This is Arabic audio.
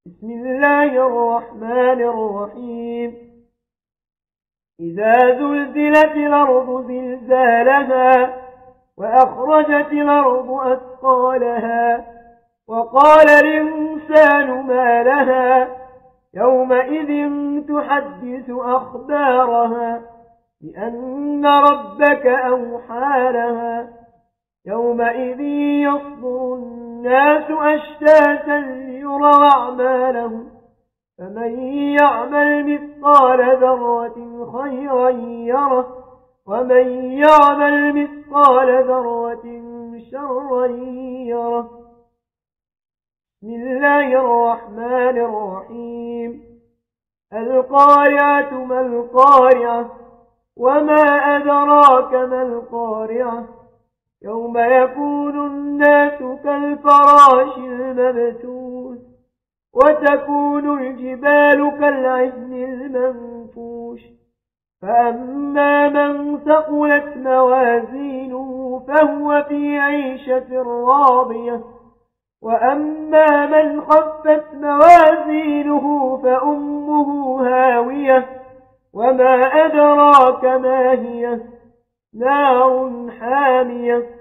بسم الله الرحمن الرحيم إذا زلزلت الأرض زلزالها وأخرجت الأرض أثقالها وقال الإنسان ما لها يومئذ تحدث أخبارها بأن ربك أوحى لها يومئذ يصدر الناس أشتاتا ليروا أعمالهم فمن يعمل مثقال ذرة خيرا يره ومن يعمل مثقال ذرة شرا يره. بسم الله الرحمن الرحيم القارعة ما القارعة وما أدراك ما القارعة يوم يكون الناس كالفراش المبثوث وتكون الجبال كالعهن المنفوش فأما من ثقلت موازينه فهو في عيشة راضية وأما من خفت موازينه فأمه هاوية وما أدراك ما هي نار حامية